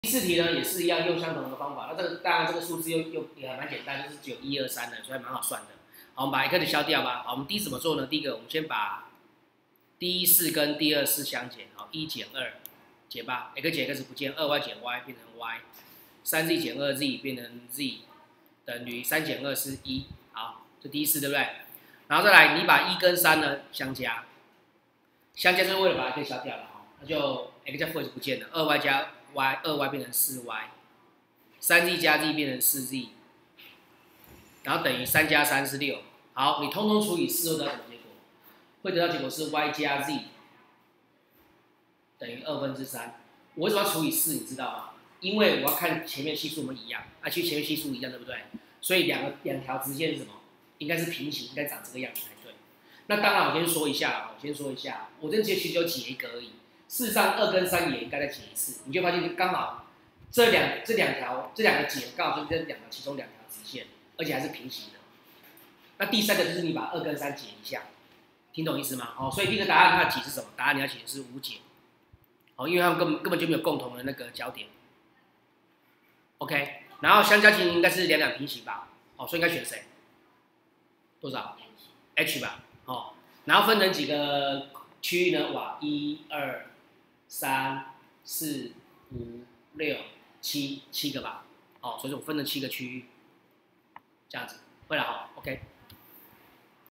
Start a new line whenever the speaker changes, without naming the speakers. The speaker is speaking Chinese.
第四题呢也是一样用相同的方法，那这个当然这个数字也还蛮简单，就是只有1、2、3的，所以还蛮好算的。好，我们把 x 消掉吧。好，我们第一怎么做呢？第一个，我们先把第一4跟第二4相减，好，1减2解吧 ，x 减 x 不见，2y 减 y 变成 y，3z 减2z 变成 z，等于3减2是1。好，这第一4对不对？然后再来，你把1跟3呢相加，相加就是为了把 x 消掉了，那就 x 加负就不见了，2y 加 y，2y 变成4y，3z 加 z 变成4z， 然后等于3加3是6。好，你通通除以4会得到什么结果？会得到结果是 y 加 z 等于3/2。我为什么要除以4？你知道吗？因为我要看前面系数有没有一样，其实前面系数一样，对不对？所以两条直线是什么？应该是平行，应该长这个样子才对。那当然，我先说一下，我这节其实就解一个而已。事实上，2跟3也应该再解一次，你就发现刚好这两个解刚好就是这其中2条直线，而且还是平行的。那第三个就是你把2跟3解一下，听懂意思吗？所以第一个答案它的解是什么？答案你要解的是无解。因为他们根本就没有共同的那个交点。OK， 然后相加其实应该是两平行吧？所以应该选谁？多少 ？H 吧。然后分成几个区域呢？哇，1、2、3、4、5、6、7个吧。所以我分成7个区域，这样子会了。OK。